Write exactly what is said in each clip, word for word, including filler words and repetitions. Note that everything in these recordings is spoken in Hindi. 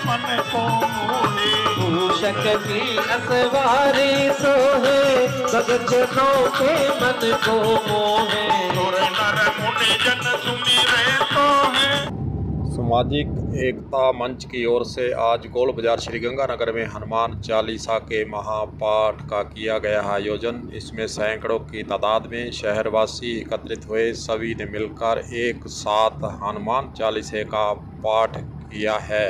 मन को मोहे। मूषक की असवारी सोहे भगतों के मन को मोहे। सुर नर मुनि जन सुमिरे तो है। सामाजिक एकता मंच की ओर से आज गोल बाजार श्री गंगानगर में हनुमान चालीसा के महापाठ का किया गया आयोजन। इसमें सैकड़ों की तादाद में शहरवासी एकत्रित हुए। सभी ने मिलकर एक साथ हनुमान चालीसे का पाठ किया है।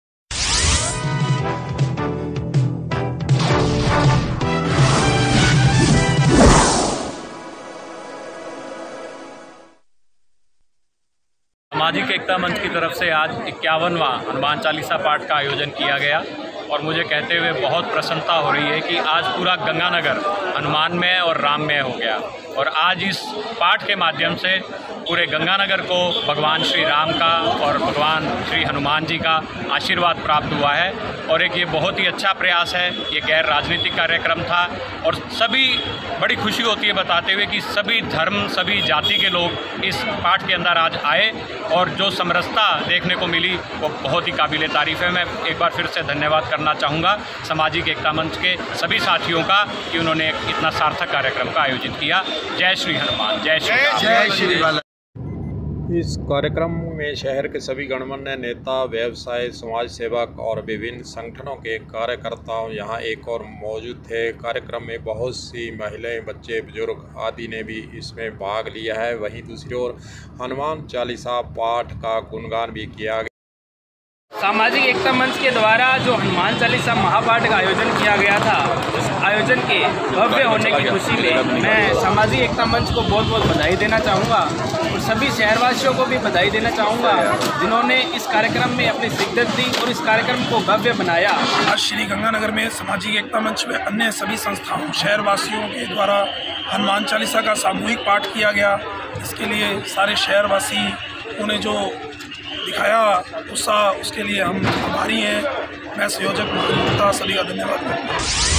सामाजिक एकता मंच की तरफ से आज इक्यावनवां हनुमान चालीसा पाठ का आयोजन किया गया और मुझे कहते हुए बहुत प्रसन्नता हो रही है कि आज पूरा गंगानगर हनुमानमय और राममय हो गया और आज इस पाठ के माध्यम से पूरे गंगानगर को भगवान श्री राम का और भगवान श्री हनुमान जी का आशीर्वाद प्राप्त हुआ है। और एक ये बहुत ही अच्छा प्रयास है। ये गैर राजनीतिक कार्यक्रम था और सभी बड़ी खुशी होती है बताते हुए कि सभी धर्म सभी जाति के लोग इस पाठ के अंदर आज आए और जो समरसता देखने को मिली वो बहुत ही काबिल तारीफ़ है। मैं एक बार फिर से धन्यवाद करना चाहूँगा सामाजिक एकता मंच के सभी साथियों का कि उन्होंने एक इतना सार्थक कार्यक्रम का आयोजित किया। जय श्री हनुमान, जय श्री राम, जय श्री राम। इस कार्यक्रम में शहर के सभी गणमान्य नेता, व्यवसाय, समाज सेवक और विभिन्न संगठनों के कार्यकर्ताओं यहाँ एक और मौजूद थे। कार्यक्रम में बहुत सी महिलाएं, बच्चे, बुजुर्ग आदि ने भी इसमें भाग लिया है। वहीं दूसरी ओर हनुमान चालीसा पाठ का गुणगान भी किया गया। सामाजिक एकता मंच के द्वारा जो हनुमान चालीसा महापाठ का आयोजन किया गया था, उस आयोजन के भव्य होने की खुशी में मैं सामाजिक एकता मंच को बहुत बहुत बधाई देना चाहूँगा और सभी शहरवासियों को भी बधाई देना चाहूँगा जिन्होंने इस कार्यक्रम में अपनी शिद्दत दी और इस कार्यक्रम को भव्य बनाया। आज श्री गंगानगर में सामाजिक एकता मंच में अन्य सभी संस्थाओं शहरवासियों के द्वारा हनुमान चालीसा का सामूहिक पाठ किया गया। इसके लिए सारे शहरवासी उन्हें जो दिखाया उत्साह, उसके लिए हम आभारी हैं। मैं संयोजक महंता सभी का धन्यवाद करता हूँ।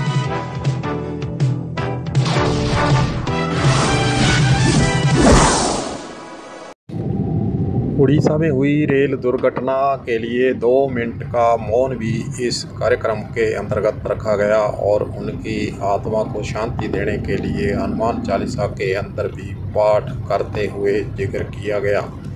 उड़ीसा में हुई रेल दुर्घटना के लिए दो मिनट का मौन भी इस कार्यक्रम के अंतर्गत रखा गया और उनकी आत्मा को शांति देने के लिए हनुमान चालीसा के अंदर भी पाठ करते हुए जिक्र किया गया।